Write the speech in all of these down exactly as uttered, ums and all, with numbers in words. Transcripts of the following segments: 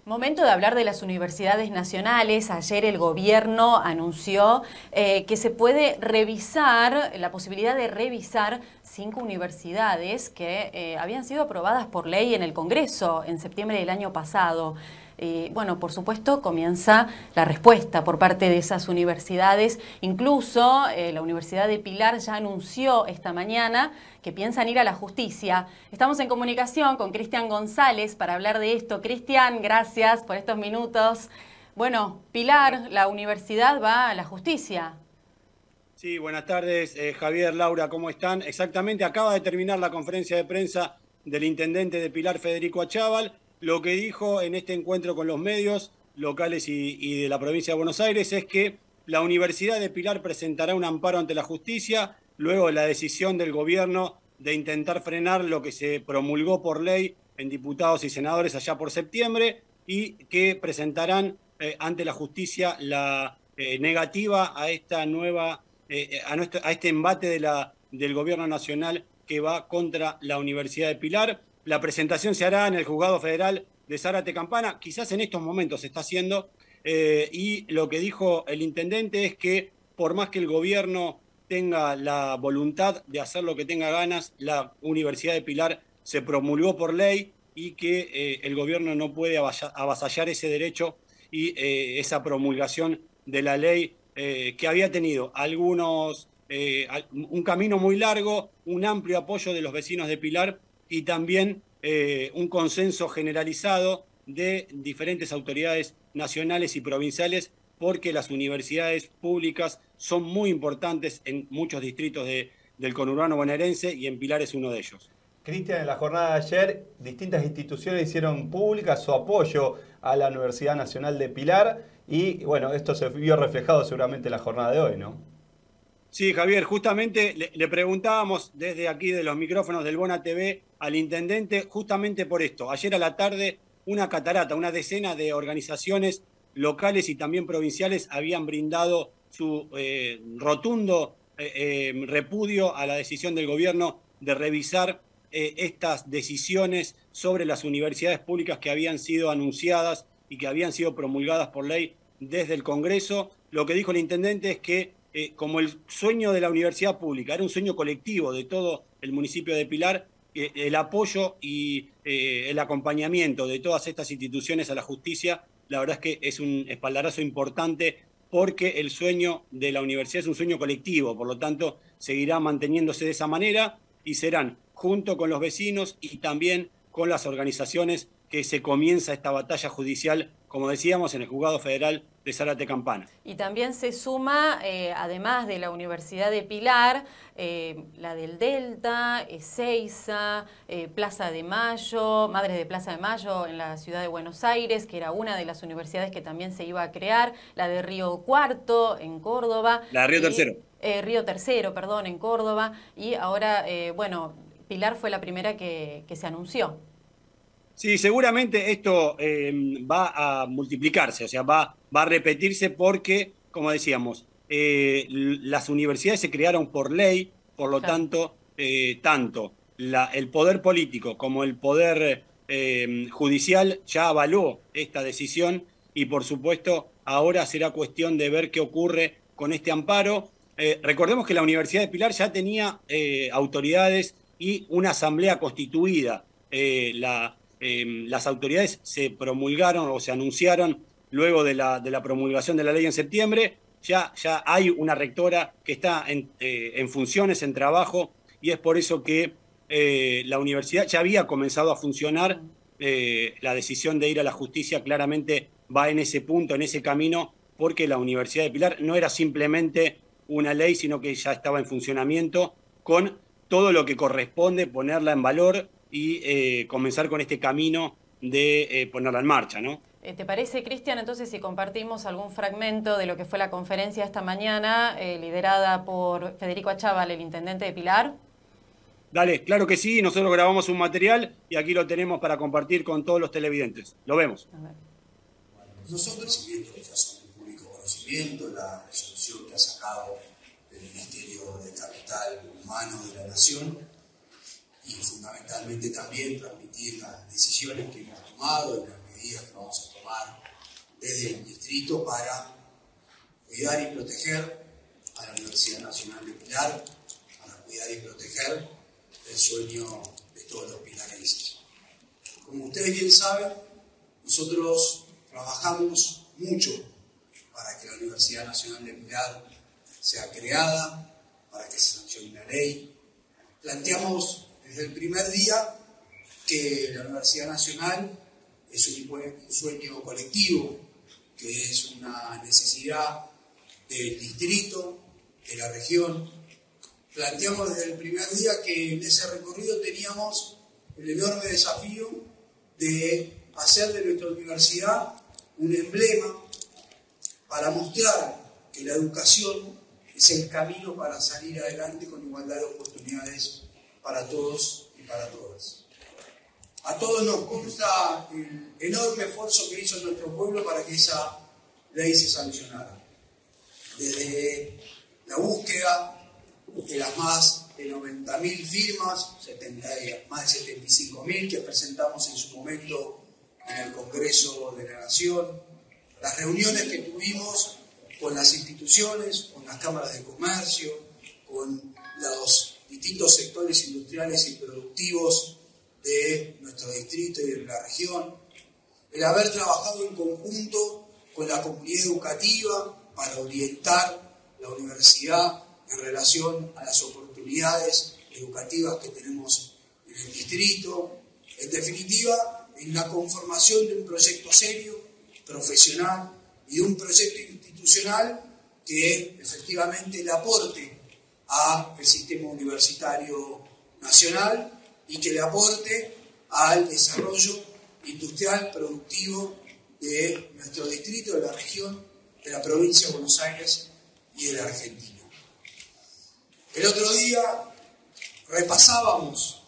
Momento de hablar de las universidades nacionales. Ayer el gobierno anunció eh, que se puede revisar, la posibilidad de revisar cinco universidades que eh, habían sido aprobadas por ley en el Congreso en septiembre del año pasado. Eh, bueno, por supuesto, comienza la respuesta por parte de esas universidades. Incluso eh, la Universidad de Pilar ya anunció esta mañana que piensan ir a la justicia. Estamos en comunicación con Cristian González para hablar de esto. Cristian, gracias por estos minutos. Bueno, Pilar, la universidad va a la justicia. Sí, buenas tardes, eh, Javier, Laura, ¿cómo están? Exactamente, acaba de terminar la conferencia de prensa del intendente de Pilar, Federico Achával. Lo que dijo en este encuentro con los medios locales y, y de la provincia de Buenos Aires es que la Universidad de Pilar presentará un amparo ante la justicia luego de la decisión del gobierno de intentar frenar lo que se promulgó por ley en diputados y senadores allá por septiembre y que presentarán eh, ante la justicia la eh, negativa a esta nueva eh, a, nuestro, a este embate de la, del gobierno nacional que va contra la Universidad de Pilar. La presentación se hará en el Juzgado Federal de Zárate Campana, quizás en estos momentos se está haciendo, eh, y lo que dijo el intendente es que por más que el gobierno tenga la voluntad de hacer lo que tenga ganas, la Universidad de Pilar se promulgó por ley y que eh, el gobierno no puede avasallar ese derecho y eh, esa promulgación de la ley eh, que había tenido algunos, eh, un camino muy largo, un amplio apoyo de los vecinos de Pilar y también eh, un consenso generalizado de diferentes autoridades nacionales y provinciales, porque las universidades públicas son muy importantes en muchos distritos de, del conurbano bonaerense y en Pilar es uno de ellos. Cristian, en la jornada de ayer, distintas instituciones hicieron pública su apoyo a la Universidad Nacional de Pilar y, bueno, esto se vio reflejado seguramente en la jornada de hoy, ¿no? Sí, Javier, justamente le, le preguntábamos desde aquí de los micrófonos del Bona T V al intendente justamente por esto. Ayer a la tarde una catarata, una decena de organizaciones locales y también provinciales habían brindado su eh, rotundo eh, eh, repudio a la decisión del gobierno de revisar eh, estas decisiones sobre las universidades públicas que habían sido anunciadas y que habían sido promulgadas por ley desde el Congreso. Lo que dijo el intendente es que Eh, como el sueño de la universidad pública era un sueño colectivo de todo el municipio de Pilar, eh, el apoyo y eh, el acompañamiento de todas estas instituciones a la justicia, la verdad es que es un espaldarazo importante porque el sueño de la universidad es un sueño colectivo, por lo tanto seguirá manteniéndose de esa manera y serán junto con los vecinos y también con las organizaciones que se comienza esta batalla judicial, como decíamos, en el Juzgado Federal de Zárate Campana. Y también se suma, eh, además de la Universidad de Pilar, eh, la del Delta, Ezeiza, eh, Plaza de Mayo, Madres de Plaza de Mayo en la ciudad de Buenos Aires, que era una de las universidades que también se iba a crear, la de Río Cuarto en Córdoba. La de Río y, Tercero. Eh, Río Tercero, perdón, en Córdoba. Y ahora, eh, bueno, Pilar fue la primera que, que se anunció. Sí, seguramente esto eh, va a multiplicarse, o sea, va, va a repetirse porque, como decíamos, eh, las universidades se crearon por ley, por lo claro. tanto, eh, tanto la, el poder político como el poder eh, judicial ya avaló esta decisión y, por supuesto, ahora será cuestión de ver qué ocurre con este amparo. Eh, recordemos que la Universidad de Pilar ya tenía eh, autoridades y una asamblea constituida, eh, la... Eh, las autoridades se promulgaron o se anunciaron luego de la, de la promulgación de la ley en septiembre. Ya, ya hay una rectora que está en, eh, en funciones, en trabajo, y es por eso que eh, la universidad ya había comenzado a funcionar. Eh, la decisión de ir a la justicia claramente va en ese punto, en ese camino, porque la Universidad de Pilar no era simplemente una ley, sino que ya estaba en funcionamiento con todo lo que corresponde ponerla en valor y eh, comenzar con este camino de eh, ponerla en marcha, ¿no? ¿Te parece, Cristian, entonces si compartimos algún fragmento de lo que fue la conferencia esta mañana, eh, liderada por Federico Achával, el intendente de Pilar? Dale, claro que sí, nosotros grabamos un material y aquí lo tenemos para compartir con todos los televidentes. Lo vemos. A ver. Nosotros recibiendo que ya son de público conocimiento la resolución que ha sacado el Ministerio de Capital Humano de la Nación, y fundamentalmente también transmitir las decisiones que hemos tomado y las medidas que vamos a tomar tomar desde el distrito para cuidar y proteger a la Universidad Nacional de Pilar, para cuidar y proteger el sueño de todos los pilarenses. Como ustedes bien saben, nosotros trabajamos mucho para que la Universidad Nacional de Pilar sea creada, para que se sancione una ley. Planteamos desde el primer día que la Universidad Nacional es un sueño colectivo, que es una necesidad del distrito, de la región. Planteamos desde el primer día que en ese recorrido teníamos el enorme desafío de hacer de nuestra universidad un emblema para mostrar que la educación es el camino para salir adelante con igualdad de oportunidades para todos y para todas. A todos nos consta el enorme esfuerzo que hizo nuestro pueblo para que esa ley se sancionara. Desde la búsqueda de las más de noventa mil firmas, setenta, más de setenta y cinco mil que presentamos en su momento en el Congreso de la Nación, las reuniones que tuvimos con las instituciones, con las cámaras de comercio, con los distintos sectores industriales y productivos de nuestro distrito y de la región, el haber trabajado en conjunto con la comunidad educativa para orientar la universidad en relación a las oportunidades educativas que tenemos en el distrito, en definitiva, en la conformación de un proyecto serio, profesional y de un proyecto institucional que efectivamente le aporte al sistema universitario nacional y que le aporte al desarrollo industrial productivo de nuestro distrito, de la región, de la provincia de Buenos Aires y de la Argentina. El otro día repasábamos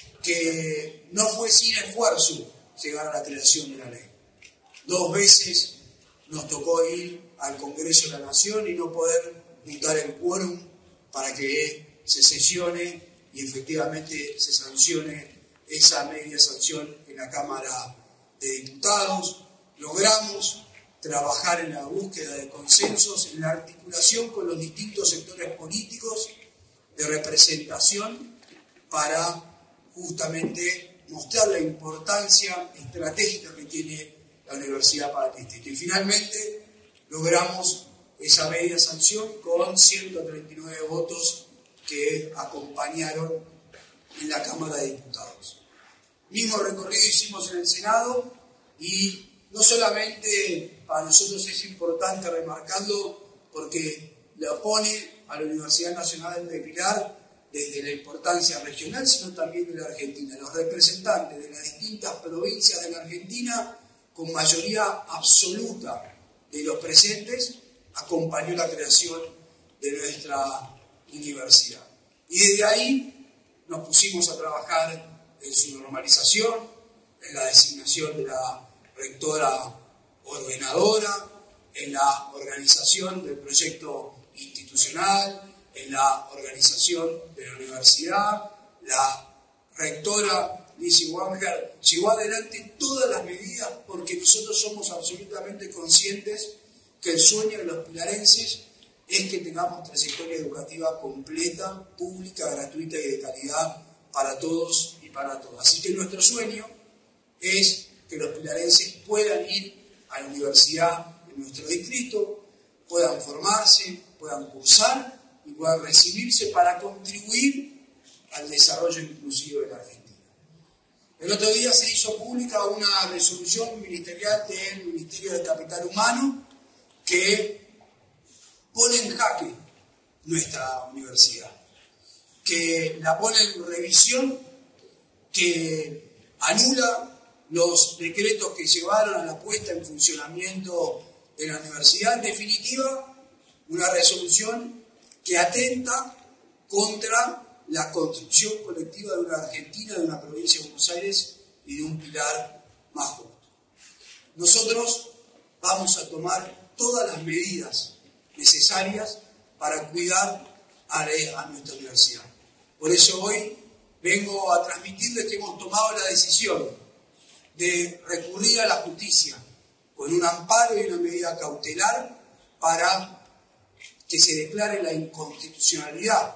que no fue sin esfuerzo llegar a la creación de la ley. Dos veces nos tocó ir al Congreso de la Nación y no poder juntar el quórum para que se sesione y efectivamente se sancione esa media sanción en la Cámara de Diputados. Logramos trabajar en la búsqueda de consensos, en la articulación con los distintos sectores políticos de representación para justamente mostrar la importancia estratégica que tiene la universidad para el distrito. Y finalmente logramos esa media sanción con ciento treinta y nueve votos que acompañaron en la Cámara de Diputados. Mismo recorrido hicimos en el Senado y no solamente para nosotros es importante remarcarlo porque le opone a la Universidad Nacional de Pilar desde la importancia regional, sino también de la Argentina. Los representantes de las distintas provincias de la Argentina, con mayoría absoluta de los presentes, acompañó la creación de nuestra universidad. Y desde ahí nos pusimos a trabajar en su normalización, en la designación de la rectora ordenadora, en la organización del proyecto institucional, en la organización de la universidad. La rectora Lizzie Wamger llevó adelante todas las medidas porque nosotros somos absolutamente conscientes que el sueño de los pilarenses es que tengamos trayectoria educativa completa, pública, gratuita y de calidad para todos y para todas. Así que nuestro sueño es que los pilarenses puedan ir a la universidad en nuestro distrito, puedan formarse, puedan cursar y puedan recibirse para contribuir al desarrollo inclusivo de la Argentina. El otro día se hizo pública una resolución ministerial del Ministerio de Capital Humano que pone en jaque nuestra universidad, que la pone en revisión, que anula los decretos que llevaron a la puesta en funcionamiento de la universidad. En definitiva, una resolución que atenta contra la construcción colectiva de una Argentina, de una provincia de Buenos Aires y de un Pilar más justo. Nosotros vamos a tomar todas las medidas necesarias para cuidar a, a nuestra universidad. Por eso hoy vengo a transmitirles que hemos tomado la decisión de recurrir a la justicia con un amparo y una medida cautelar para que se declare la inconstitucionalidad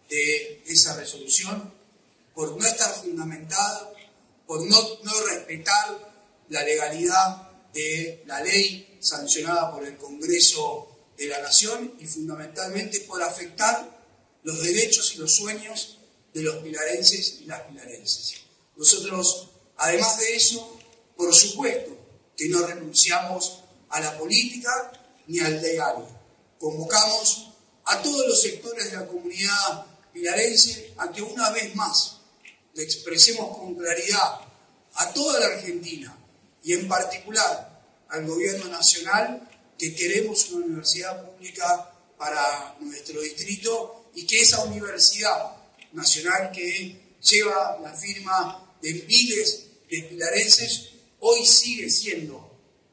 de esa resolución por no estar fundamentada, por no, no respetar la legalidad de la ley sancionada por el Congreso de la Nación y fundamentalmente por afectar los derechos y los sueños de los pilarenses y las pilarenses. Nosotros, además de eso, por supuesto que no renunciamos a la política ni al diálogo. Convocamos a todos los sectores de la comunidad pilarense a que una vez más le expresemos con claridad a toda la Argentina y en particular al gobierno nacional que queremos una universidad pública para nuestro distrito y que esa universidad nacional que lleva la firma de miles de pilarenses hoy sigue siendo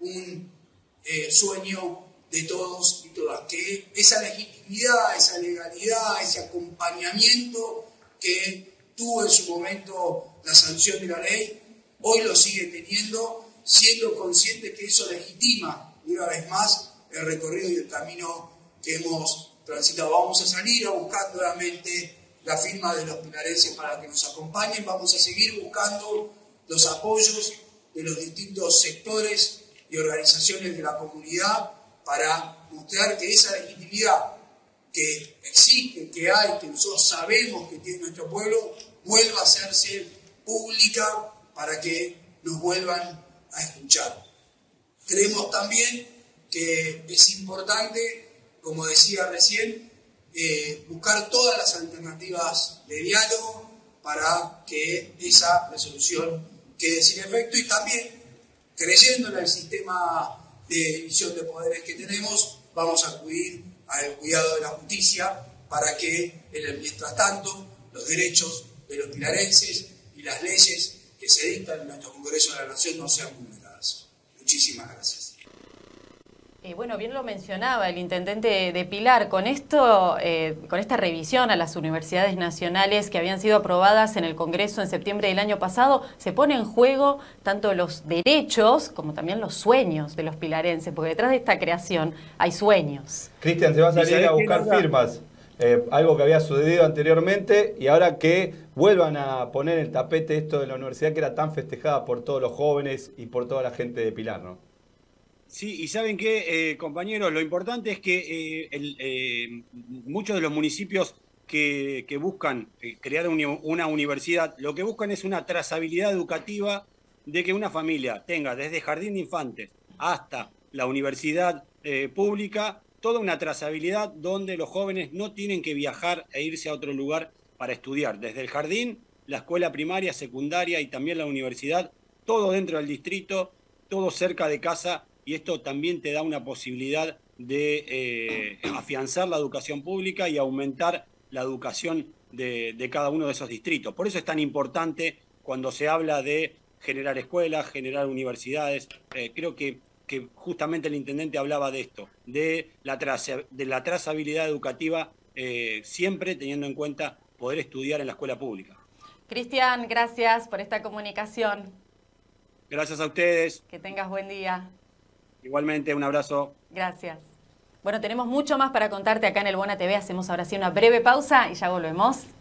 un eh, sueño de todos y todas, que esa legitimidad, esa legalidad, ese acompañamiento que tuvo en su momento la sanción de la ley, hoy lo sigue teniendo, siendo consciente que eso legitima una vez más el recorrido y el camino que hemos transitado. Vamos a salir a buscar nuevamente la firma de los pilarenses para que nos acompañen, vamos a seguir buscando los apoyos de los distintos sectores y organizaciones de la comunidad para mostrar que esa legitimidad que existe, que hay, que nosotros sabemos que tiene nuestro pueblo, vuelva a hacerse pública para que nos vuelvan a escuchar. Creemos también que es importante, como decía recién, eh, buscar todas las alternativas de diálogo para que esa resolución quede sin efecto y también, creyendo en el sistema de división de poderes que tenemos, vamos a acudir al cuidado de la justicia para que, en el mientras tanto, los derechos de los pilarenses y las leyes que se dictan en nuestro Congreso de la Nación no sean vulneradas. Muchísimas gracias. Eh, bueno, bien lo mencionaba el intendente de Pilar, con esto, eh, con esta revisión a las universidades nacionales que habían sido aprobadas en el Congreso en septiembre del año pasado, se pone en juego tanto los derechos como también los sueños de los pilarenses, porque detrás de esta creación hay sueños. Cristian, se va a salir a buscar firmas, eh, algo que había sucedido anteriormente y ahora que vuelvan a poner en el tapete esto de la universidad que era tan festejada por todos los jóvenes y por toda la gente de Pilar, ¿no? Sí, y ¿saben qué, eh, compañeros? Lo importante es que eh, el, eh, muchos de los municipios que, que buscan eh, crear un, una universidad, lo que buscan es una trazabilidad educativa de que una familia tenga desde jardín de infantes hasta la universidad eh, pública, toda una trazabilidad donde los jóvenes no tienen que viajar e irse a otro lugar para estudiar. Desde el jardín, la escuela primaria, secundaria y también la universidad, todo dentro del distrito, todo cerca de casa. Y esto también te da una posibilidad de eh, afianzar la educación pública y aumentar la educación de, de cada uno de esos distritos. Por eso es tan importante cuando se habla de generar escuelas, generar universidades. Eh, creo que, que justamente el intendente hablaba de esto, de la, traza, de la trazabilidad educativa, eh, siempre teniendo en cuenta poder estudiar en la escuela pública. Cristian, gracias por esta comunicación. Gracias a ustedes. Que tengas buen día. Igualmente, un abrazo. Gracias. Bueno, tenemos mucho más para contarte acá en el Buena T V. Hacemos ahora sí una breve pausa y ya volvemos.